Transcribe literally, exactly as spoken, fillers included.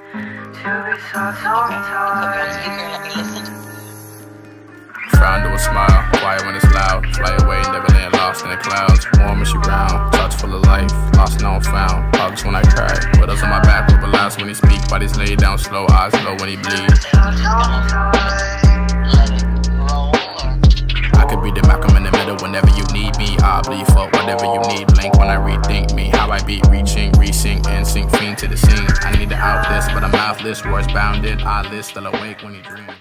Frown to a smile, quiet when it's loud. Fly away, never land lost in the clouds. Warm as she round, touch full of life. Lost and unfound, hugs when I cry. Widows on my back, rubber laughs when he speak. Bodies laid down slow, eyes low when he bleed. I could be the Malcolm in the middle whenever you need me. I'll bleed for whatever you need. Blink when I rethink me. How I beat, reaching, resync, and sink fiend to the scene. I need to out this, but I'm mouthless. Words bounded, eyeless, still awake when he dreams.